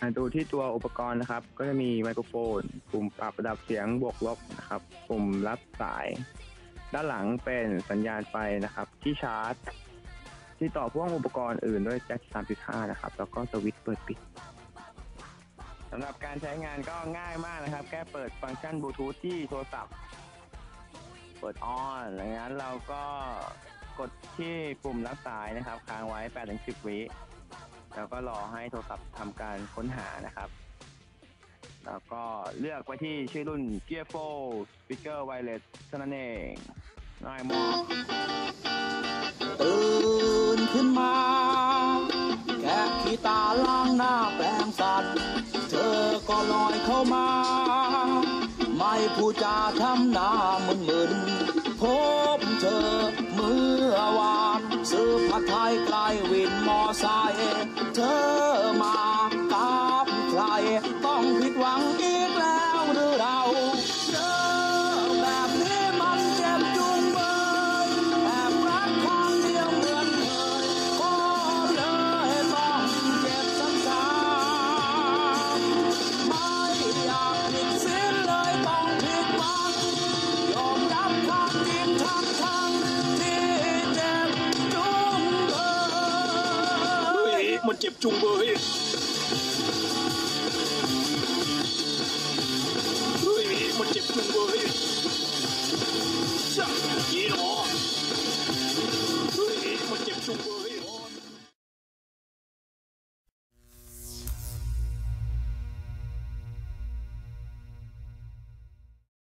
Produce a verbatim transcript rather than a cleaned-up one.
ดูที่ตัวอุปกรณ์นะครับก็จะมีไมโครโฟนปุ่มปรับระดับเสียงบวกลบนะครับปุ่มรับสายด้านหลังเป็นสัญญาณไฟนะครับที่ชาร์จที่ต่อพ่วงอุปกรณ์อื่นด้วยแจ็ค สามจุดห้า นะครับแล้วก็สวิตช์เปิดปิดสำหรับการใช้งานก็ง่ายมากนะครับแค่เปิดฟังก์ชันบลูทูธที่โทรศัพท์เปิดออนหลังจากนั้นเราก็กดที่ปุ่มรับสายนะครับค้างไว้ แปดถึงสิบ วิแล้วก็รอให้โทรศัพท์ทำการค้นหานะครับแล้วก็เลือกไปที่ชื่อรุ่น Gear โฟร์ Speaker Wireless เท่านั้นเองง่ายมากตื่นขึ้นมาแกะขี้ตาล้างหน้าแปรงฟันเธอก็ลอยเข้ามาไม่พูดจาทำหน้ามึนๆพบเธอเมื่อวานซื้อผัดไทยไกลวินมอไซค์เธอมากับใครต้องผิดหวังอีกแล้วหรือเราเจอแบบนี้มันเจ็บจุงเบยแอบรักครั้งเดียวเหมือนเคยก็เลยต้องเจ็บซ้ำๆไม่อยากผิดศีลเลยต้องผิดหวังยอมรับความจริงทั้งทั้งที่เจ็บจุงเบยมันเจ็บจุงเบย